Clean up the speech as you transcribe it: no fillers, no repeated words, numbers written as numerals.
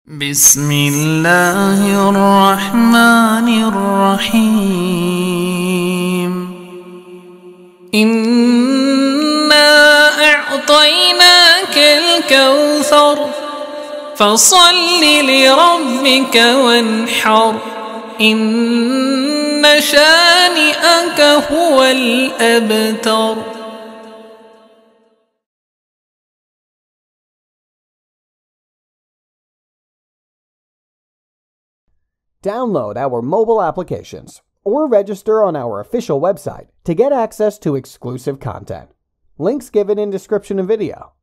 بسم الله الرحمن الرحيم إنا أعطيناك الكوثر فصل لربك وانحر إن شانئك هو الأبتر. Download our mobile applications or register on our official website to get access to exclusive content. Links given in description of video.